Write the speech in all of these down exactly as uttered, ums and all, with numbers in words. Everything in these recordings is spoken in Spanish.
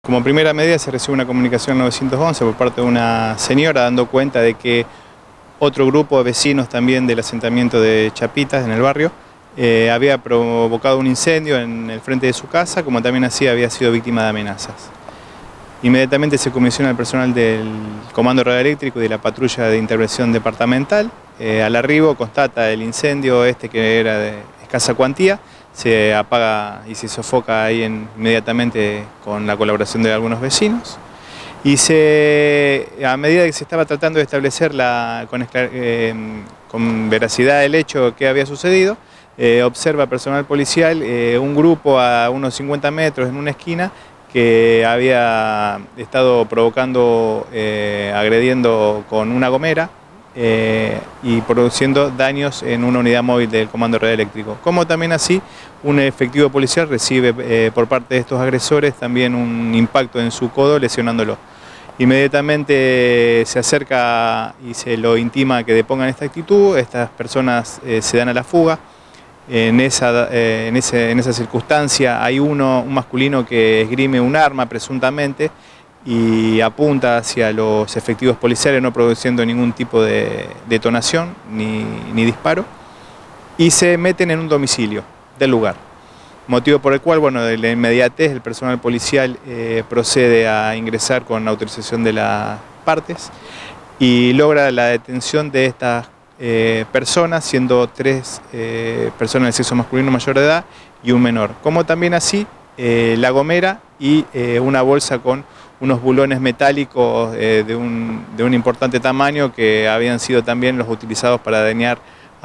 Como primera medida se recibe una comunicación nueve once por parte de una señora dando cuenta de que otro grupo de vecinos también del asentamiento de Chapitas, en el barrio, eh, había provocado un incendio en el frente de su casa, como también así había sido víctima de amenazas. Inmediatamente se comisiona al personal del Comando Radioeléctrico y de la Patrulla de Intervención Departamental. Eh, al arribo constata el incendio este que era de escasa cuantía, se apaga y se sofoca ahí en, inmediatamente con la colaboración de algunos vecinos. Y se, a medida que se estaba tratando de establecer la, con, eh, con veracidad el hecho que había sucedido, eh, observa personal policial eh, un grupo a unos cincuenta metros en una esquina que había estado provocando, eh, agrediendo con una gomera eh, y produciendo daños en una unidad móvil del Comando Radioeléctrico. Como también así, un efectivo policial recibe eh, por parte de estos agresores también un impacto en su codo, lesionándolo. Inmediatamente se acerca y se lo intima que depongan esta actitud, estas personas eh, se dan a la fuga. En esa, eh, en, ese, en esa circunstancia hay uno, un masculino que esgrime un arma presuntamente y apunta hacia los efectivos policiales no produciendo ningún tipo de detonación ni, ni disparo y se meten en un domicilio del lugar. Motivo por el cual, bueno, de la inmediatez el personal policial eh, procede a ingresar con autorización de las partes y logra la detención de estas Eh, personas, siendo tres eh, personas de sexo masculino mayor de edad y un menor, como también así eh, la gomera y eh, una bolsa con unos bulones metálicos eh, de, un, de un importante tamaño que habían sido también los utilizados para dañar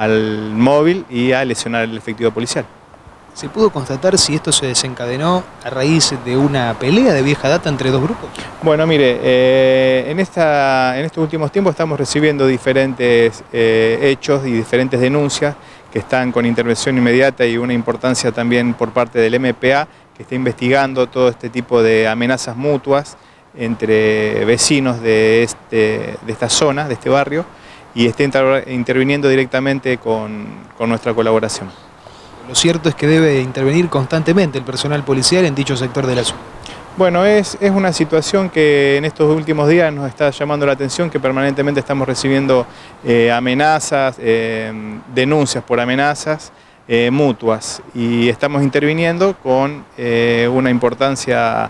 al móvil y a lesionar al efectivo policial. ¿Se pudo constatar si esto se desencadenó a raíz de una pelea de vieja data entre dos grupos? Bueno, mire, eh, en, esta, en estos últimos tiempos estamos recibiendo diferentes eh, hechos y diferentes denuncias que están con intervención inmediata y una importancia también por parte del M P A, que está investigando todo este tipo de amenazas mutuas entre vecinos de, este, de esta zona, de este barrio, y está inter, interviniendo directamente con, con nuestra colaboración. Lo cierto es que debe intervenir constantemente el personal policial en dicho sector de la ciudad. Bueno, es, es una situación que en estos últimos días nos está llamando la atención, que permanentemente estamos recibiendo eh, amenazas, eh, denuncias por amenazas eh, mutuas y estamos interviniendo con eh, una importancia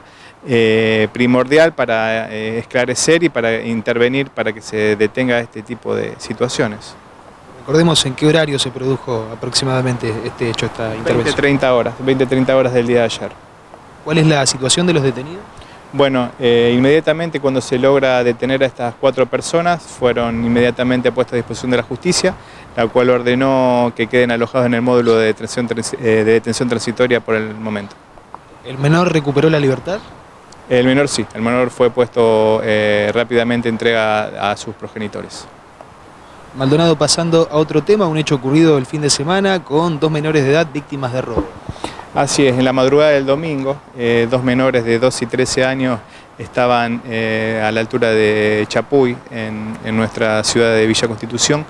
eh, primordial para eh, esclarecer y para intervenir para que se detenga este tipo de situaciones. Recordemos en qué horario se produjo aproximadamente este hecho, esta intervención. veinte a treinta horas, veinte a treinta horas del día de ayer. ¿Cuál es la situación de los detenidos? Bueno, eh, inmediatamente cuando se logra detener a estas cuatro personas, fueron inmediatamente puestas a disposición de la justicia, la cual ordenó que queden alojados en el módulo de detención, de detención transitoria por el momento. ¿El menor recuperó la libertad? El menor sí, el menor fue puesto eh, rápidamente entrega a sus progenitores. Maldonado, pasando a otro tema, un hecho ocurrido el fin de semana con dos menores de edad víctimas de robo. Así es, en la madrugada del domingo, eh, dos menores de doce y trece años estaban eh, a la altura de Chapuy, en, en nuestra ciudad de Villa Constitución,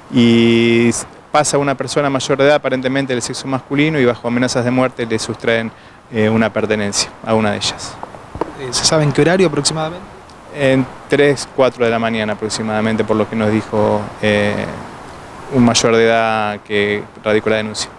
y pasa una persona mayor de edad, aparentemente del sexo masculino, y bajo amenazas de muerte le sustraen eh, una pertenencia a una de ellas. ¿Se sabe en qué horario aproximadamente? En tres, cuatro de la mañana aproximadamente, por lo que nos dijo eh, un mayor de edad que radicó la denuncia.